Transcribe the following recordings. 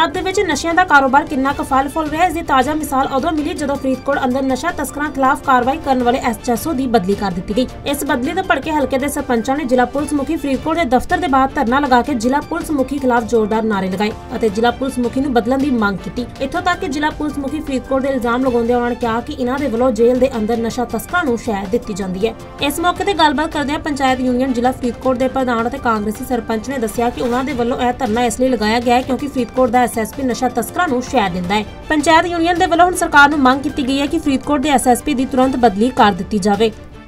पंजाब दे विच नशिਆਂ ਦਾ ਕਾਰੋਬਾਰ किन्ना क फल फुल रहा है, इसकी ताज़ा मिसाल उदों मिली जदों फरीदकोट अंदर नशा तस्करां खिलाफ कार्रवाई करने वाले SHO की बदली कर दी गई। इस बदली ते भड़के हल्के के सरपंचों ने जिला पुलिस मुखी फरीदकोट के दफ्तर के बाहर धरना लगा के जिला पुलिस मुखी खिलाफ जोरदार नारे लगाए और जिला पुलिस मुखी नूं बदलण की मांग की। इत्थों तक कि जिला पुलिस मुखी फरीदकोट के इल्जाम लगाउंदे उन्होंने कहा कि इन्हां दे वल्लों जेल के अंदर नशा तस्करां नूं शै दित्ती जांदी है। इस मौके ते गलबात करदे पंचायत यूनियन जिला फरीदकोट के प्रधान और कांग्रेसी सरपंच ने दस्सिया कि उन्हां दे वल्लों यह धरना इसलिए लगाया गया है क्योंकि फरीदकोट का SSP नशा तस्करां नूं शै दिंदा है। पंचायत यूनियन के वल्लों हुण सरकार नूं मंग की गई है कि फरीदकोट के SSP की तुरंत बदली कर दी जाए।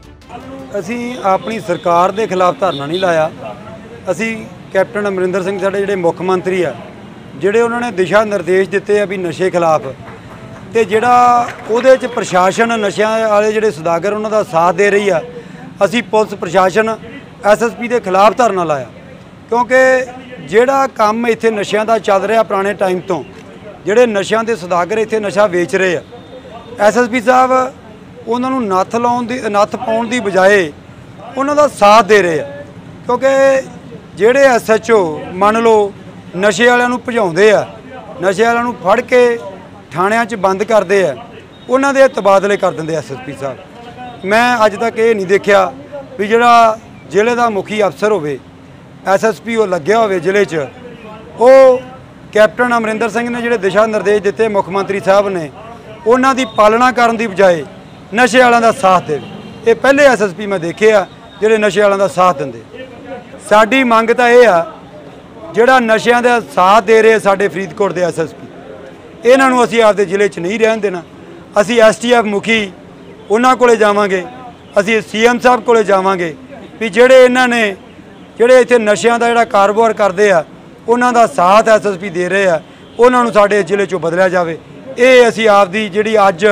असी अपनी सरकार के खिलाफ धरना नहीं लाया। असी कैप्टन अमरिंदर सिंह साडे जिहड़े मुख मंत्री आ, जिहड़े उन्होंने दिशा निर्देश दिते आ भी नशे खिलाफ, तो जिहड़ा उहदे च प्रशासन नशिਆਂ वाले जिहड़े सौदागर उन्हां दा साथ दे रही आ, असी पुलिस प्रशासन SSP के खिलाफ धरना लाया क्योंकि जिहड़ा काम इत्थे नशिਆਂ दा चल रहा पुराने टाइम तो, जिहड़े नशिਆਂ दे सौदागर इत्थे नशा वेच रहे आ, SSP साहब उन्होंने नत्थ लाउण दी नत्थ पाउण दी बजाए उन्हों दा साथ दे रहे हैं क्योंकि जिहड़े SHO मान लो नशे वालियां नूं भजाउंदे आ, नशे वालियां नूं फड़ के थाणिਆਂ 'च बंद करते हैं, उन्हां दे तबादले कर दिंदे SSP साहब। मैं अज तक ये नहीं देखा भी जिहड़ा जिले का मुखी अफसर होवे SSP वो लग्या होवे जिले च, वो कैप्टन अमरिंदर सिंह ने जिहड़े दिशा निर्देश दिते मुख्यमंत्री साहब ने उन्हां दी पालना करन दी बजाए नशे वालों का साथ दे। ये पहले SSP मैं देखे आ जिहड़े नशे वालों का साथ दिंदे। साडी मंग तां इह आ जिहड़ा नशिਆਂ ਦਾ साथ दे रहे साडे फरीदकोट के SSP, इन्हां नूं असीं आपदे जिले च नहीं रहन देना। असीं STF मुखी उन्हां कोले जावांगे, असीं CM साहब कोले जावांगे भी जिहड़े इन्हां ने जिहड़े इत्थे नशिਆਂ ਦਾ ਜਿਹੜਾ ਕਾਰੋਬਾਰ ਕਰਦੇ ਆ उन्हां दा साथ SSP दे रहे आ, उन्हां नूं साडे जिले चों बदलिया जावे। ਇਹ ਅਸੀਂ ਆਪਦੀ ਜਿਹੜੀ ਅੱਜ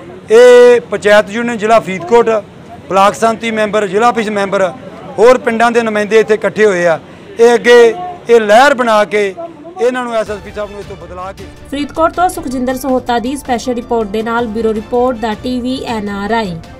ਇਹ पंचायत यूनियन जिला फरीदकोट ब्लाक संमति मैंबर जिला ऑफिस मैंबर होर पिंडां दे नुमाइंदे इत्थे इकट्ठे होए आ, ये अगे ये लहर बना के इन्हां नूं SSP साहब नूं इत्थों बदला के। फरीदकोट तो सुखजिंदर सहोता दी स्पैशल रिपोर्ट दे नाल ब्यूरो रिपोर्ट दा TV NRI।